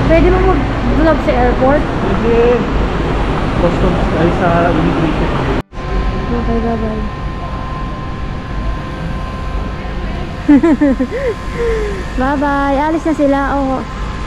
Pwede mo mag-vlog sa airport? Hindi. Customs ay sa immigration. Okay, bye-bye. Bye-bye. Alis na sila. Oo.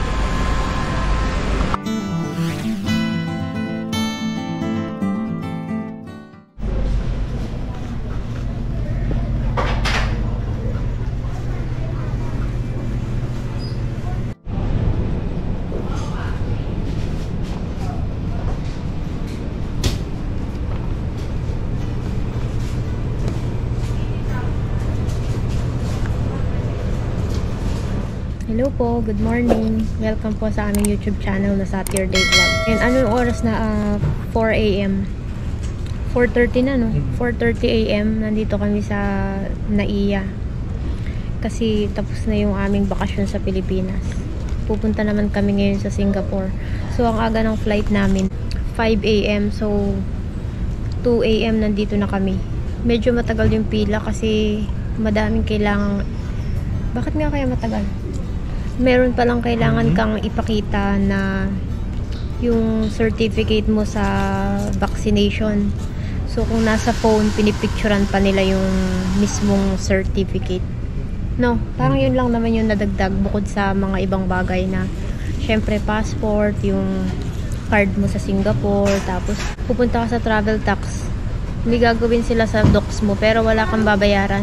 Hello po, good morning. Welcome po sa aming YouTube channel na Saturday Vlog. And anong oras na? 4 AM. 4:30 na, no? 4:30 AM. Nandito kami sa Naiya. Kasi tapos na yung aming bakasyon sa Pilipinas. Pupunta naman kami ngayon sa Singapore. So, ang aga ng flight namin, 5 AM. So, 2 AM nandito na kami. Medyo matagal yung pila kasi madaming kailangan. Bakit nga kaya matagal? Meron palang kailangan kang ipakita na yung certificate mo sa vaccination. So, kung nasa phone, pinipicturan pa nila yung mismong certificate. No, parang yun lang naman yung nadagdag bukod sa mga ibang bagay na syempre passport, yung card mo sa Singapore, tapos pupunta ka sa travel tax. May gagawin sila sa docs mo pero wala kang babayaran.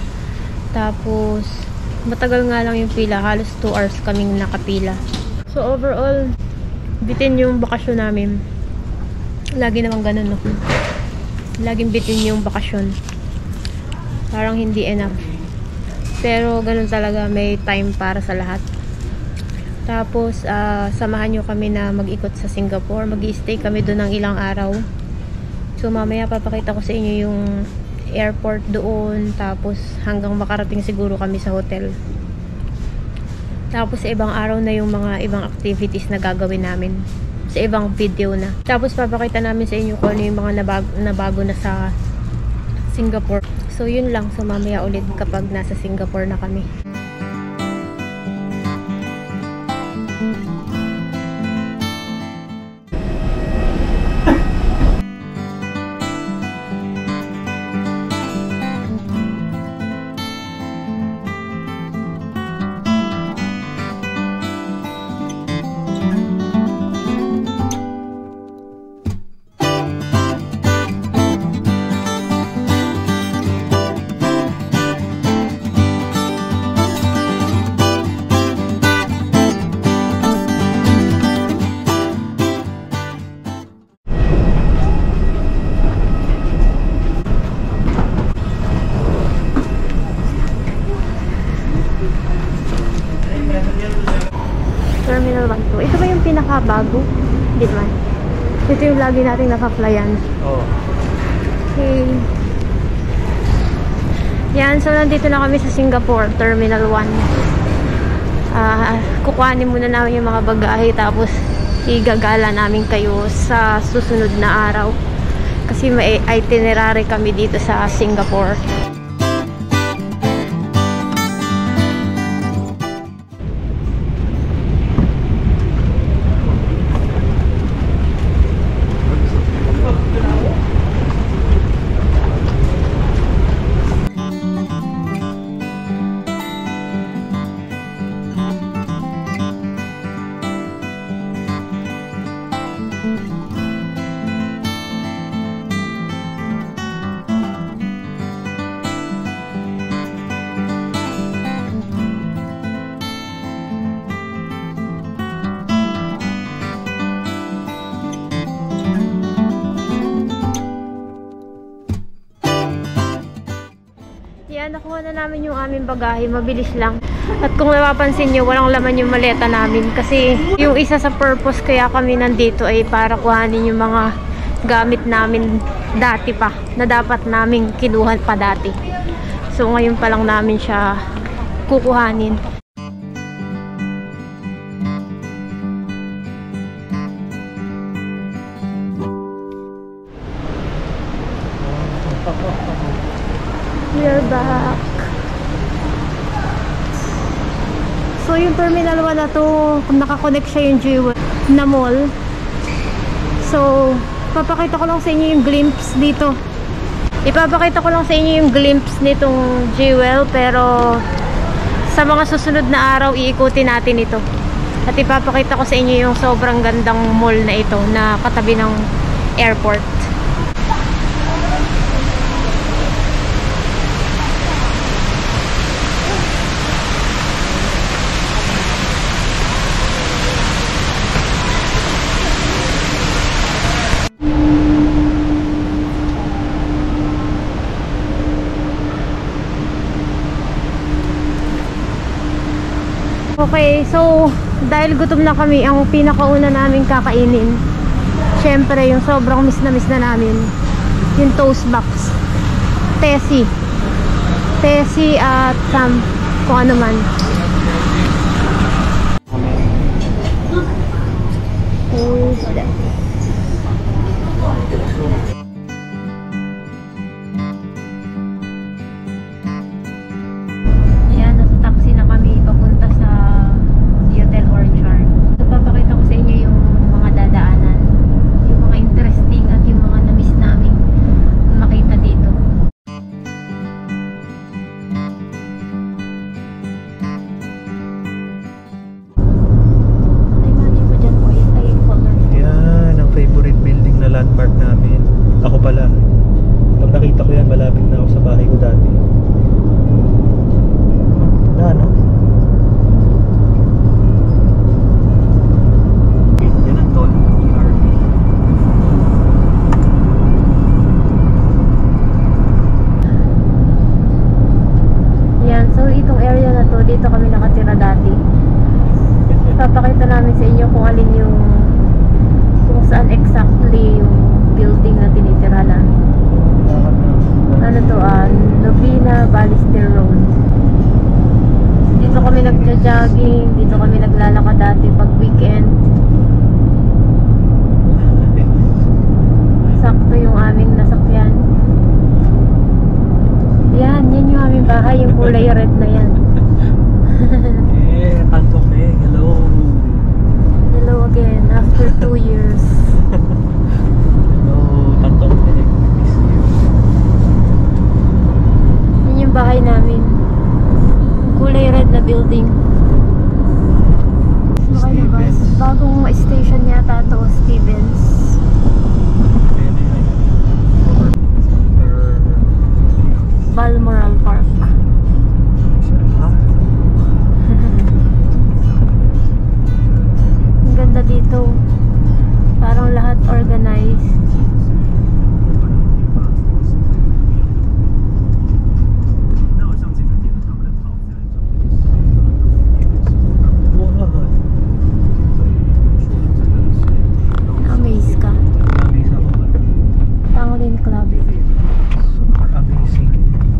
Tapos matagal nga lang yung pila, halos 2 hours kaming nakapila. So overall, bitin yung bakasyon namin. Lagi naman ganun, no? Laging bitin yung bakasyon. Parang hindi enough. Pero ganun talaga, may time para sa lahat. Tapos, samahan nyo kami na mag-ikot sa Singapore. Mag-i-stay kami doon ng ilang araw. So mamaya papakita ko sa inyo yung airport doon, tapos hanggang makarating siguro kami sa hotel. Tapos sa ibang araw na yung mga ibang activities na gagawin namin sa ibang video na. Tapos papakita namin sa inyo kung ano yung mga nabago na sa Singapore. So yun lang, so mamaya ulit kapag nasa Singapore na kami. Terminal 1 to. Ito ba yung pinakabago? Hindi naman. Ito yung lagi nating naka-flyan. Oo. Okay. Yan, so nandito na kami sa Singapore, Terminal 1. Kukuhanin muna namin yung mga bagahe, tapos igagala namin kayo sa susunod na araw. Kasi may itinerary kami dito sa Singapore. Yan, nakuha na namin yung aming bagahe. Mabilis lang. At kung napapansin nyo, walang laman yung maleta namin. Kasi yung isa sa purpose kaya kami nandito ay para kuhanin yung mga gamit namin dati pa. Na dapat namin kinuha pa dati. So ngayon pa lang namin siya kukuhanin. We're back. So yung Terminal 1 na to, nakakonect siya yung Jewel na mall. So, papakita ko lang sa inyo yung glimpse dito. Ipapakita ko lang sa inyo yung glimpse nitong Jewel, pero sa mga susunod na araw, iikutin natin ito. At ipapakita ko sa inyo yung sobrang gandang mall na ito na katabi ng airport. Okay, so dahil gutom na kami, ang pinakauna namin kakainin, syempre yung sobrang miss na namin, yung toast box, Tessie at kung ano man. Ayan, nasa taxi na kami papunta sa Hotel Orchard. So, papakita ko sa inyo yung mga dadaanan, yung mga interesting at yung mga na-miss namin makita dito. Imagine ko dyan po, ay color. Yan, ang favorite building na landmark namin. Ako pala. Pag nakita ko yan, malapit na ako sa bahay ko dati. Na ano? Yan ang tol, ERP. Yan, so itong area na to, dito kami nakatira dati. Papakita namin sa inyo kung alin yung, kung saan exactly yung building na tinitira namin. Ano to, Novena Ballester Road. Dito kami nagja-jogging, dito kami naglalakad dati pag weekend. Sakto yung aming nasakyan. Yan yung aming bahay, yung kulay red na yan. Kantong Meg, hello. Hello again, after 2 years. Hello, Kantong Meg, miss you. Yan yung bahay namin. Kulay red na building. Stevens. Bagong station yata to, Stevens. Balmoral Park. Ang ganda dito. Parang lahat organized. Na-amaze ka. Amaze ako. Tanglin Club. Super amazing.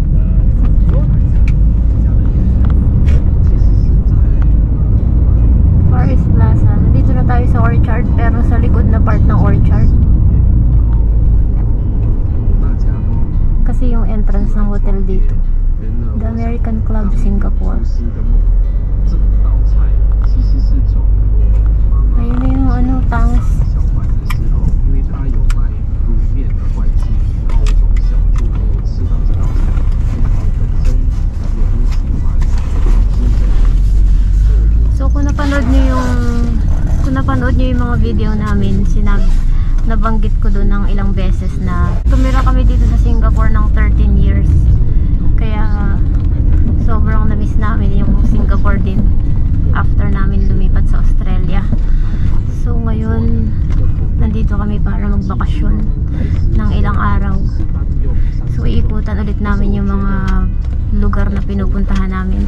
Paris Plaza. Nandito na tayo sa Orchard, pero sa likod na part ng Orchard. Kasi yung entrance ng hotel dito. The American Club Singapore. Ayun na yung ano, Tangs. So kung napanood niyo yung mga video namin, nabanggit ko doon ng ilang beses na tumira kami dito sa Singapore ng 13 years. Kaya sobrang na-miss namin yung Singapore din after namin lumipat sa Australia. So ngayon, nandito kami para magbakasyon ng ilang araw. So iikutan ulit namin yung mga lugar na pinupuntahan namin.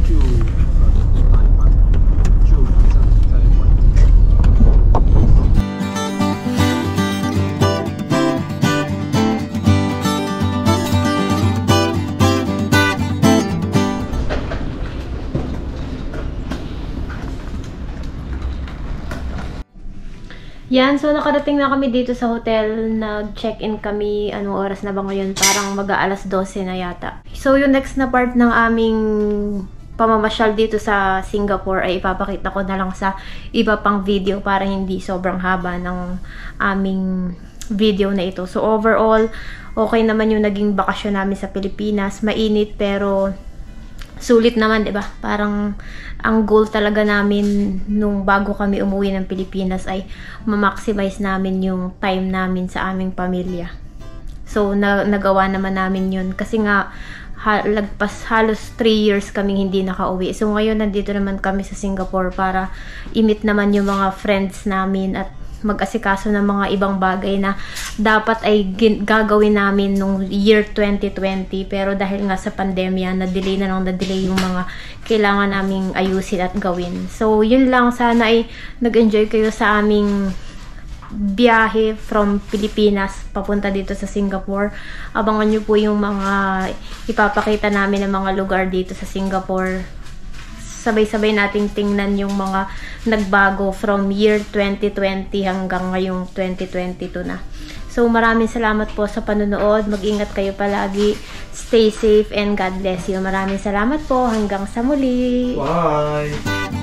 Yan, so nakarating na kami dito sa hotel. Nag-check-in kami. Anong oras na ba ngayon? Parang mag-aalas 12 na yata. So yung next na part ng aming pamamasyal dito sa Singapore ay ipapakita ko na lang sa iba pang video para hindi sobrang haba ng aming video na ito. So overall, okay naman yung naging bakasyon namin sa Pilipinas. Mainit pero sulit naman, 'di ba? Parang ang goal talaga namin nung bago kami umuwi ng Pilipinas ay ma-maximize namin yung time namin sa aming pamilya. So nagawa naman namin 'yun kasi nga lagpas halos 3 years kaming hindi nakauwi. So ngayon nandito naman kami sa Singapore para i-meet naman yung mga friends namin at mag-asikaso ng mga ibang bagay na dapat ay gagawin namin nung year 2020, pero dahil nga sa pandemya na-delay yung mga kailangan naming ayusin at gawin. So yun lang, sana ay nag-enjoy kayo sa aming biyahe from Pilipinas papunta dito sa Singapore. Abangan nyo po yung mga ipapakita namin ng mga lugar dito sa Singapore. Sabay-sabay nating tingnan yung mga nagbago from year 2020 hanggang ngayong 2022 na. So maraming salamat po sa panonood. Mag-ingat kayo palagi. Stay safe and God bless you. Maraming salamat po. Hanggang sa muli. Bye!